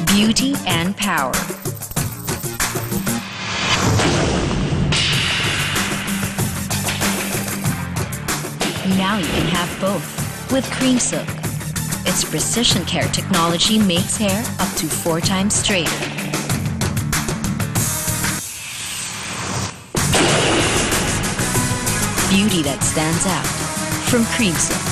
beauty and power. Now you can have both with Cream Silk. Its precision care technology makes hair up to 4 times straighter. Beauty that stands out from Cream Silk.